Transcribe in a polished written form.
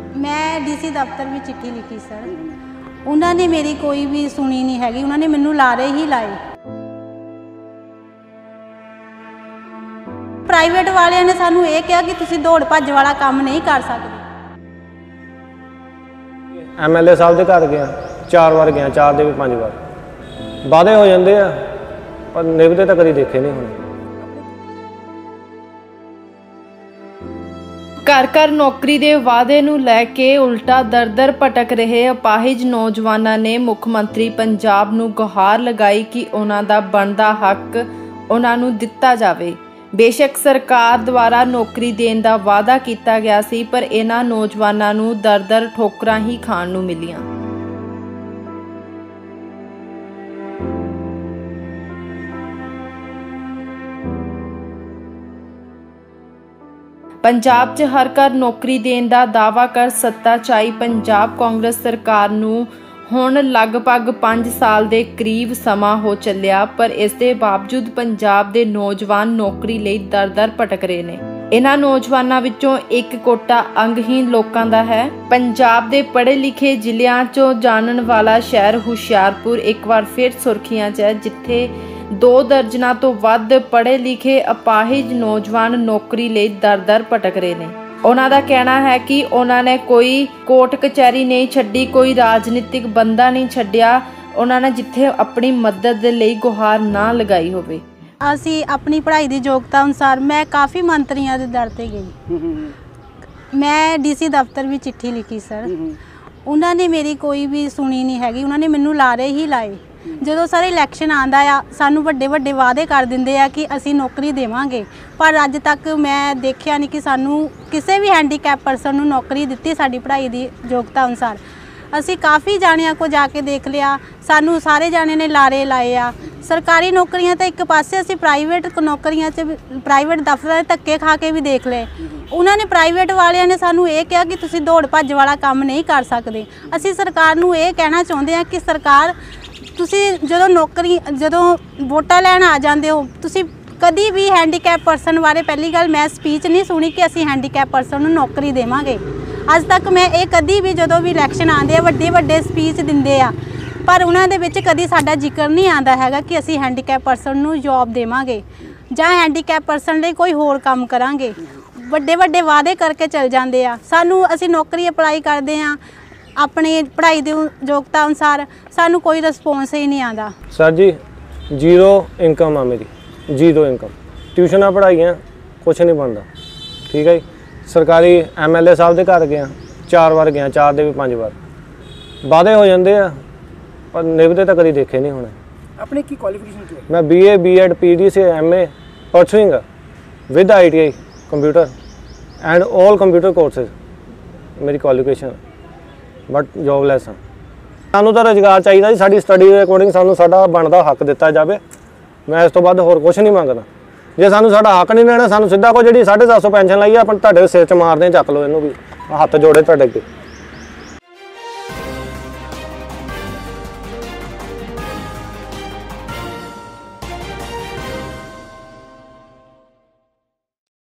मैं डीसी दफ्तर में चिट्ठी लिखी सर, उन्होंने मेरी कोई भी सुनी नहीं हैगी, उन्होंने मैनू लारे ही लाए। प्राइवेट वालियां ने सानू ये कहा कि तुसी दौड़ भज वाला काम नहीं कर सकते। MLA साहब के घर गया 4 बार गया, 4 ਦੇ ਵੀ 5 बार वादे हो जाते हैं पर निभते तो कभी देखे नहीं होने। घर घर नौकरी दे वादे नूं लै के उल्टा दर भटक रहे अपाहिज नौजवानों ने मुख मंत्री पंजाब नूं गुहार लगाई कि उन्हां दा बनदा हक उन्हां नूं दिता जावे। बेशक सरकार द्वारा नौकरी देण दा वादा किया गया सी, पर इन्हां नौजवानों नूं दर ठोकरां ही खाण नूं मिलियां। पंजाब 'च हर घर नौकरी देण दा दावा कर सत्ता 'च आई पंजाब कांग्रेस सरकार नूं हुण लगभग 5 साल दे करीब समा हो चलिया, पर इस दे बावजूद पंजाब दे नौजवान नौकरी लई दर भटक रहे ने। इन्हां नौजवानां विचों एक कोटा अंगहीन लोकां दा है। पंजाब दे पढ़े लिखे जिलिਆਂ 'चों जानन वाला शहर हुशियारपुर एक बार फिर सुर्खियां 'च है, जिथे 2 दर्जनां तो वध पढ़े लिखे अपाहिज नौजवान नौकरी लई दर भटक रहे ने। उन्हां दा कहना है कि उन्हां ने कोई कोर्ट कचहरी नहीं छड्डी, कोई राजनीतिक बंदा नहीं छड्डिया, उन्हां ने जिथे अपनी मदद दे लई गुहार ना लगाई होवे। असी अपनी पढ़ाई की योग्यता अनुसार मैं काफ़ी मंत्रियों के दर ते गई, मैं डीसी दफ्तर भी चिट्ठी लिखी सर, उन्होंने मेरी कोई भी सुनी नहीं हैगी, उन्होंने मैनू लारे ही लाए। जो सर इलैक्शन आंदा आ सानू वड्डे वड्डे वादे कर दिंदे आ कि असी नौकरी देवांगे, पर अज तक मैं देखिया नहीं कि सानू किसी भी हैंडीकैप परसन नू नौकरी दित्ती साडी पढ़ाई की योग्यता अनुसार। असी काफ़ी जाणिਆਂ को जाके देख लिया, सानू सारे जाने ने लारे लाए आ। सरकारी नौकरियां तो एक पासे, असी प्राइवेट नौकरियां प्राइवेट दफ्तर धक्के खा के भी देख ले। उन्होंने प्राइवेट वालियां ने सानू ये कहा कि तुसी दौड़ भज वाला काम नहीं कर सकते। असी सरकार नू ये कहना चाहते हैं कि सरकार तुसी जदों वोटां लैण आ जांदे हो, तुसी कदी भी हैंडीकैप परसन बारे पहली गल मैं स्पीच नहीं सुनी कि असी हैंडीकैप परसन नू नौकरी देवांगे। अज तक मैं ये कदी भी जदों भी इलैक्शन आते हैं वड्डे वड्डे स्पीच दिंदे आ, पर उन्हां दे विच कदी साडा जिक्र नहीं आंदा हैगा कि असी हैंडीकैप परसन नू जॉब देवांगे जां हैंडीकैप परसन लई कोई होर काम करांगे। वड्डे वड्डे वादे करके चल जांदे आ। सानू असी नौकरी अप्लाई करदे आ अपनी पढ़ाई की योग्यता अनुसार, सानू कोई रिस्पोंस ही नहीं आता। सर जी 0 इनकम आ मेरी, 0 इनकम, ट्यूशनां पढ़ाइयां कुछ नहीं बनता। ठीक है जी, सरकारी MLA साहब के घर गया 4 बार गया, 4 ਦੇ ਵੀ 5 बार वादे हो जाते हैं पर निभते तो कभी देखे नहीं होने। अपनी की क्वालिफिकेशन क्या है? मैं BA B.Ed PGC MA pursuing with ITI computer and all computer courses मेरी क्वालिफिकेशन, बट जॉबलैस हाँ। सानू तो रोजगार चाहिए, साड़ी स्टडी के अकॉर्डिंग सानू साडा बनदा हक दिता जाए। मैं इस तो बाद होर कुछ नहीं मंगदा। जे सानू साडा हक नहीं लेना, सानू सीधा को जी 750 पेंशन लाई अपन तुहाडे सिर च मारदे, चक लो इनू भी, हाथ जोड़े तुहाडे अगे।